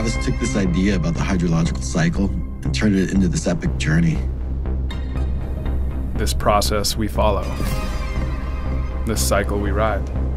Travis took this idea about the hydrological cycle and turned it into this epic journey. This process we follow. This cycle we ride.